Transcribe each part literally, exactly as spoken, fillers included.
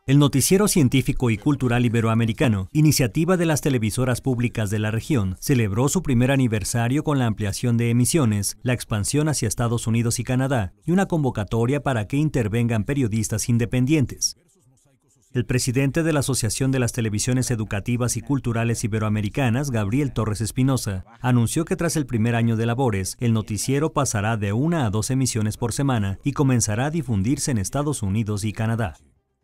El Noticiero Científico y Cultural Iberoamericano, iniciativa de las televisoras públicas de la región, celebró su primer aniversario con la ampliación de emisiones, la expansión hacia Estados Unidos y Canadá, y una convocatoria para que intervengan periodistas independientes. El presidente de la Asociación de las Televisiones Educativas y Culturales Iberoamericanas, Gabriel Torres Espinosa, anunció que tras el primer año de labores, el noticiero pasará de una a dos emisiones por semana y comenzará a difundirse en Estados Unidos y Canadá.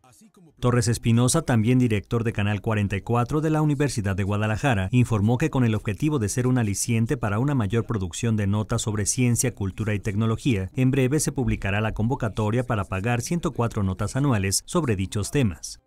Torres Espinosa, también director de Canal cuarenta y cuatro de la Universidad de Guadalajara, informó que con el objetivo de ser un aliciente para una mayor producción de notas sobre ciencia, cultura y tecnología, en breve se publicará la convocatoria para pagar ciento cuatro notas anuales sobre dichos temas.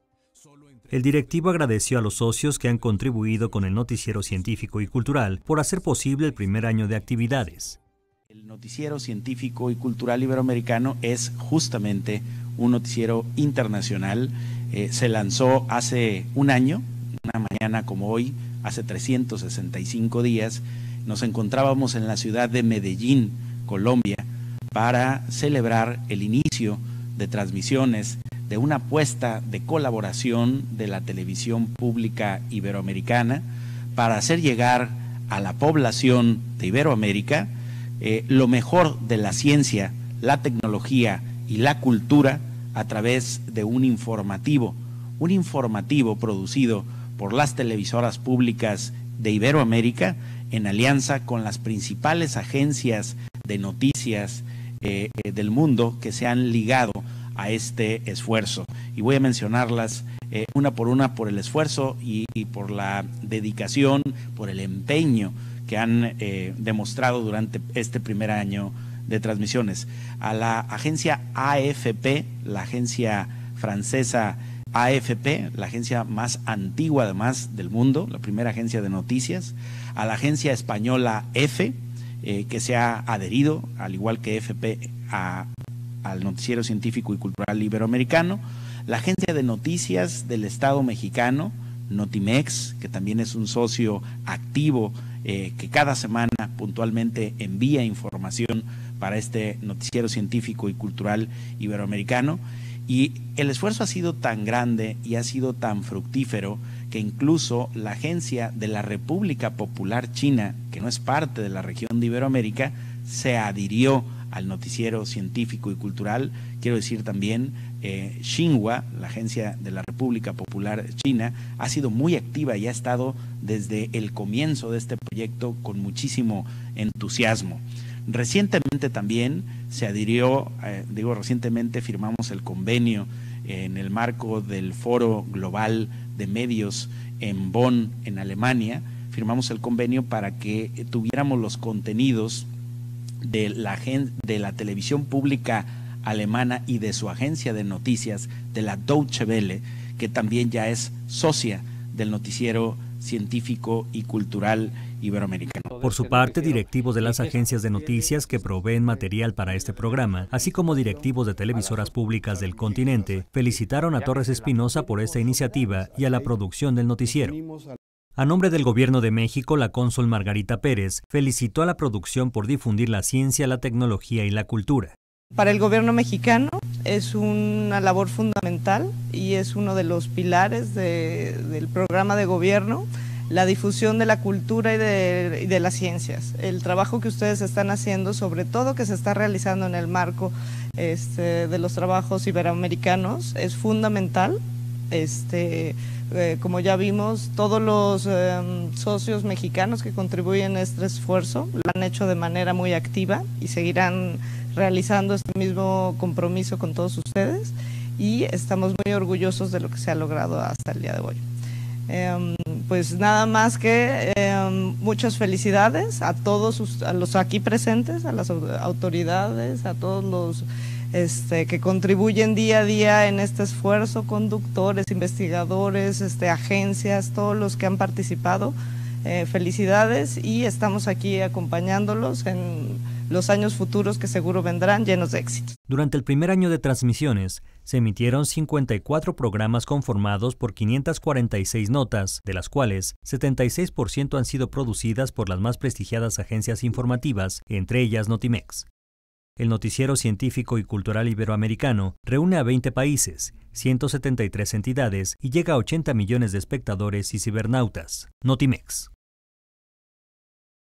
El directivo agradeció a los socios que han contribuido con el Noticiero Científico y Cultural por hacer posible el primer año de actividades. El Noticiero Científico y Cultural Iberoamericano es justamente un noticiero internacional. Eh, se lanzó hace un año, una mañana como hoy, hace trescientos sesenta y cinco días, nos encontrábamos en la ciudad de Medellín, Colombia, para celebrar el inicio de transmisiones de una apuesta de colaboración de la televisión pública iberoamericana para hacer llegar a la población de Iberoamérica eh, lo mejor de la ciencia, la tecnología y la cultura a través de un informativo, un informativo producido por las televisoras públicas de Iberoamérica en alianza con las principales agencias de noticias eh, del mundo que se han ligado a este esfuerzo. Y voy a mencionarlas eh, una por una por el esfuerzo y, y por la dedicación, por el empeño que han eh, demostrado durante este primer año de transmisiones. A la agencia A F P, la agencia francesa A F P, la agencia más antigua además del mundo, la primera agencia de noticias, a la agencia española EFE, eh, que se ha adherido, al igual que F P, a, al Noticiero Científico y Cultural Iberoamericano, la agencia de noticias del Estado mexicano, Notimex, que también es un socio activo eh, que cada semana puntualmente envía información para este Noticiero Científico y Cultural Iberoamericano. Y el esfuerzo ha sido tan grande y ha sido tan fructífero que incluso la agencia de la República Popular China, que no es parte de la región de Iberoamérica, se adhirió al Noticiero Científico y Cultural. Quiero decir también, eh, Xinhua, la agencia de la República Popular China, ha sido muy activa y ha estado desde el comienzo de este proyecto con muchísimo entusiasmo. Recientemente también se adhirió, eh, digo recientemente firmamos el convenio eh, en el marco del Foro Global de Medios en Bonn, en Alemania, firmamos el convenio para que eh, tuviéramos los contenidos de la, de la televisión pública alemana y de su agencia de noticias, de la Deutsche Welle, que también ya es socia del Noticiero Científico y Cultural Iberoamericano. Por su parte, directivos de las agencias de noticias que proveen material para este programa, así como directivos de televisoras públicas del continente, felicitaron a Torres Espinosa por esta iniciativa y a la producción del noticiero. A nombre del Gobierno de México, la cónsul Margarita Pérez felicitó a la producción por difundir la ciencia, la tecnología y la cultura. Para el gobierno mexicano es una labor fundamental y es uno de los pilares de, del programa de gobierno, la difusión de la cultura y de, y de las ciencias. El trabajo que ustedes están haciendo, sobre todo que se está realizando en el marco este, de los trabajos iberoamericanos, es fundamental. Este, eh, como ya vimos, todos los eh, socios mexicanos que contribuyen a este esfuerzo lo han hecho de manera muy activa y seguirán realizando este mismo compromiso con todos ustedes y estamos muy orgullosos de lo que se ha logrado hasta el día de hoy. Eh, pues nada más que eh, muchas felicidades a todos a los aquí presentes, a las autoridades, a todos los Este, que contribuyen día a día en este esfuerzo, conductores, investigadores, este, agencias, todos los que han participado, eh, felicidades y estamos aquí acompañándolos en los años futuros que seguro vendrán llenos de éxitos. Durante el primer año de transmisiones, se emitieron cincuenta y cuatro programas conformados por quinientas cuarenta y seis notas, de las cuales setenta y seis por ciento han sido producidas por las más prestigiadas agencias informativas, entre ellas Notimex. El Noticiero Científico y Cultural Iberoamericano reúne a veinte países ciento setenta y tres entidades y llega a ochenta millones de espectadores y cibernautas. Notimex.